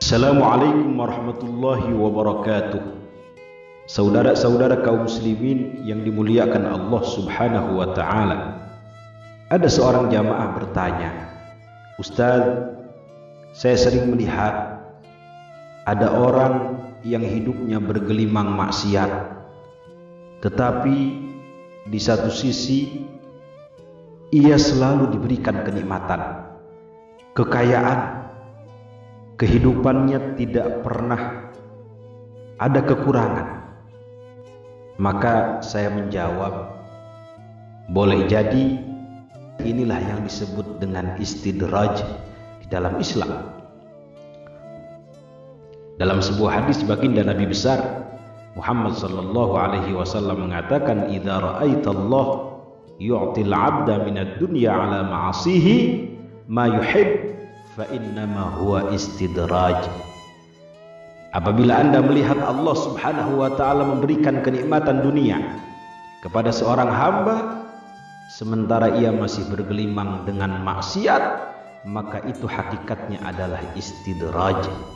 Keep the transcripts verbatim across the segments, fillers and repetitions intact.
Assalamualaikum warahmatullahi wabarakatuh. Saudara-saudara kaum muslimin yang dimuliakan Allah subhanahu wa ta'ala, ada seorang jamaah bertanya, "Ustaz, saya sering melihat ada orang yang hidupnya bergelimang maksiat, tetapi di satu sisi ia selalu diberikan kenikmatan, kekayaan, kehidupannya tidak pernah ada kekurangan." Maka saya menjawab, boleh jadi inilah yang disebut dengan istidraj di dalam Islam. Dalam sebuah hadis baginda Nabi besar Muhammad sallallahu alaihi wasallam mengatakan, "Idza ra'aitallah yu'til 'abda minad dunya 'ala ma'asihi ma yuhib fa innama huwa istidraj." Apabila Anda melihat Allah subhanahu wa ta'ala memberikan kenikmatan dunia kepada seorang hamba sementara ia masih bergelimang dengan maksiat, maka itu hakikatnya adalah istidraj.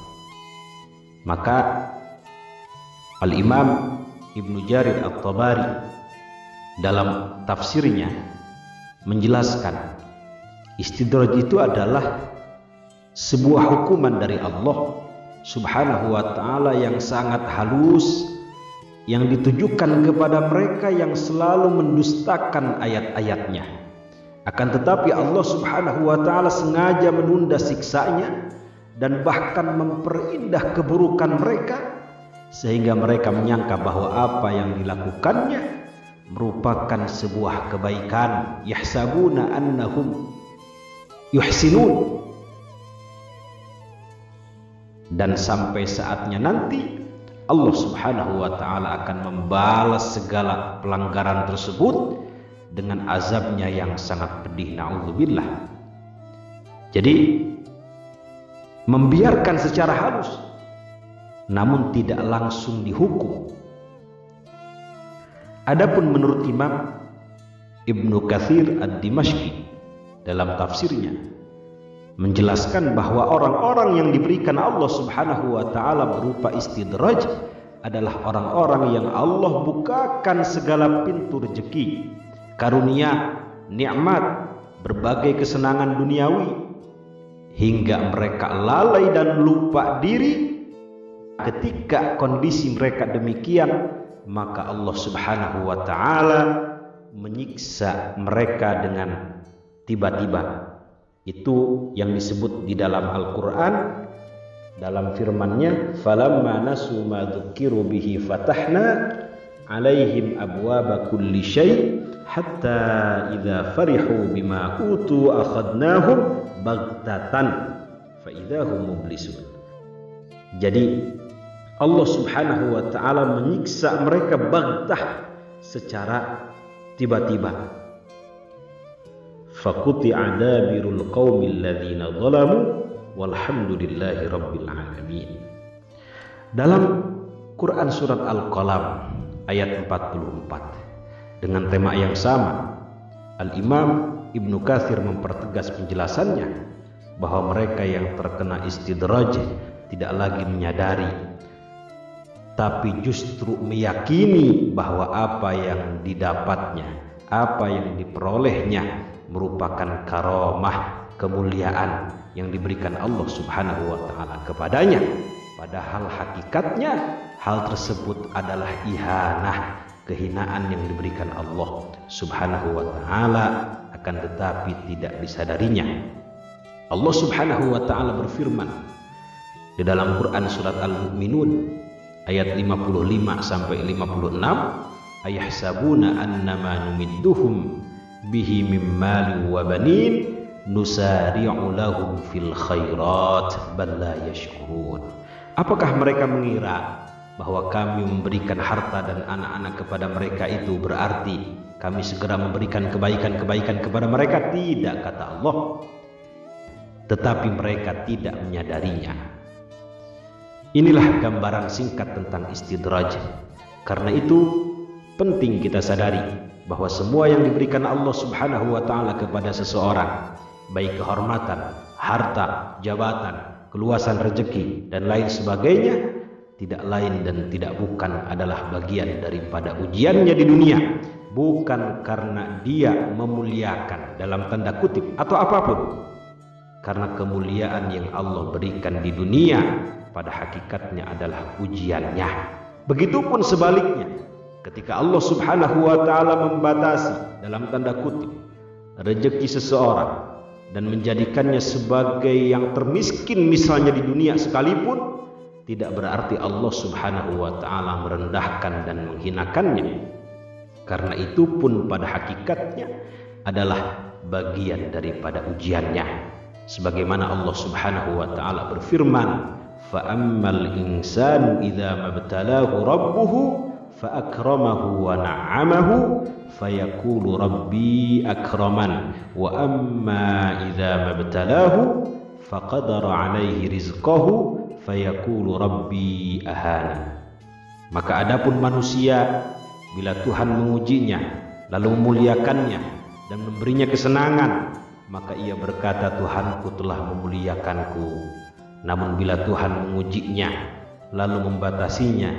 Maka Al-Imam Ibnu Jarir At-Tabari dalam tafsirnya menjelaskan, istidraj itu adalah sebuah hukuman dari Allah subhanahu wa ta'ala yang sangat halus, yang ditujukan kepada mereka yang selalu mendustakan ayat-ayatnya. Akan tetapi Allah subhanahu wa ta'ala sengaja menunda siksanya dan bahkan memperindah keburukan mereka, sehingga mereka menyangka bahwa apa yang dilakukannya merupakan sebuah kebaikan. Yahsabuna annahum yuhsinun. Dan sampai saatnya nanti Allah subhanahu wa ta'ala akan membalas segala pelanggaran tersebut dengan azabnya yang sangat pedih. Na'udzubillah. Jadi membiarkan secara halus namun tidak langsung dihukum. Adapun menurut Imam Ibnu Katsir Ad-Dimashqi dalam tafsirnya menjelaskan bahwa orang-orang yang diberikan Allah subhanahu wa ta'ala berupa istidraj adalah orang-orang yang Allah bukakan segala pintu rezeki, karunia, nikmat, berbagai kesenangan duniawi, hingga mereka lalai dan lupa diri. Ketika kondisi mereka demikian, maka Allah subhanahu wa ta'ala menyiksa mereka dengan tiba-tiba. Itu yang disebut di dalam Al-Quran dalam firman-Nya, "Falamma nasu ma dzukiru bihi fatahna 'alaihim abwaaba kulli syai' hatta idza farihu bima utu akhadnahum baghtatan fa idzahum mublisun." Jadi Allah subhanahu wa ta'ala menyiksa mereka baghtah, secara tiba-tiba. Faquti'a dabirul qaumil ladzina zalamu walhamdulillahi rabbil alamin. Dalam Quran surat Al-Qalam ayat empat puluh empat dengan tema yang sama, Al-Imam Ibnu Katsir mempertegas penjelasannya bahwa mereka yang terkena istidraj tidak lagi menyadari, tapi justru meyakini bahwa apa yang didapatnya, apa yang diperolehnya merupakan karamah, kemuliaan yang diberikan Allah subhanahu wa ta'ala kepadanya. Padahal hakikatnya hal tersebut adalah ihanah, kehinaan yang diberikan Allah subhanahu wa ta'ala, akan tetapi tidak disadarinya. Allah subhanahu wa ta'ala berfirman di dalam Quran surat Al-Mu'minun ayat lima puluh lima sampai lima puluh enam, "Ayahsabuna annama numidduhum bihi mim mali wa banin nusari'u lahum fil khairat bal la yashkurun." Apakah mereka mengira bahwa kami memberikan harta dan anak-anak kepada mereka itu berarti kami segera memberikan kebaikan-kebaikan kepada mereka? Tidak, kata Allah. Tetapi mereka tidak menyadarinya. Inilah gambaran singkat tentang istidraj. Karena itu penting kita sadari bahwa semua yang diberikan Allah subhanahu wa ta'ala kepada seseorang, baik kehormatan, harta, jabatan, keluasan rezeki dan lain sebagainya, tidak lain dan tidak bukan adalah bagian daripada ujiannya di dunia. Bukan karena dia memuliakan dalam tanda kutip atau apapun, karena kemuliaan yang Allah berikan di dunia pada hakikatnya adalah ujiannya. Begitupun sebaliknya, ketika Allah Subhanahu wa ta'ala membatasi dalam tanda kutip rezeki seseorang dan menjadikannya sebagai yang termiskin misalnya di dunia sekalipun, tidak berarti Allah Subhanahu wa ta'ala merendahkan dan menghinakannya. Karena itu pun pada hakikatnya adalah bagian daripada ujiannya. Sebagaimana Allah Subhanahu wa ta'ala berfirman, fa ammal insanu idza mabtalahu rabbuhu fa akramahu wa na'amahu fayaqulu rabbi akraman wa amma idza mabtalahu faqadara alaihi rizqahu fayaqulu rabbi ahana. Maka adapun manusia, bila Tuhan mengujinya lalu memuliakannya dan memberinya kesenangan, maka ia berkata, Tuhanku telah memuliakanku. Namun bila Tuhan mengujinya lalu membatasinya,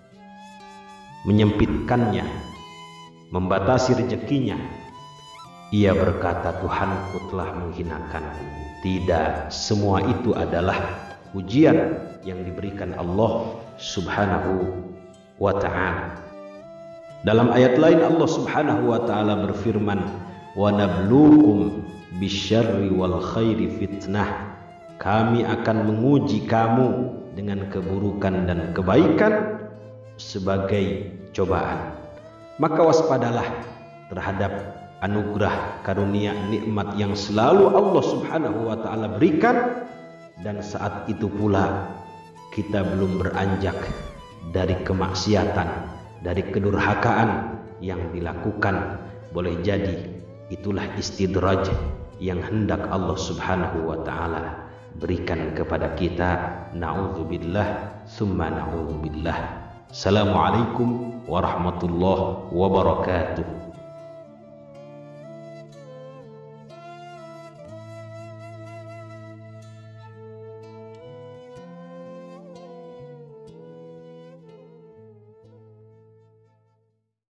menyempitkannya, membatasi rezekinya, ia berkata, Tuhanku telah menghinakanku. Tidak, semua itu adalah ujian yang diberikan Allah Subhanahu wa ta'ala. Dalam ayat lain Allah Subhanahu wa ta'ala berfirman, wa nabluukum bisyarri wal khairi fitnah. Kami akan menguji kamu dengan keburukan dan kebaikan sebagai cobaan. Maka waspadalah terhadap anugerah, karunia, nikmat yang selalu Allah Subhanahu wa ta'ala berikan, dan saat itu pula kita belum beranjak dari kemaksiatan, dari kedurhakaan yang dilakukan. Boleh jadi itulah istidraj yang hendak Allah Subhanahu wa ta'ala berikan kepada kita. Na'udzubillah summa na'udzubillah. Assalamualaikum warahmatullahi wabarakatuh.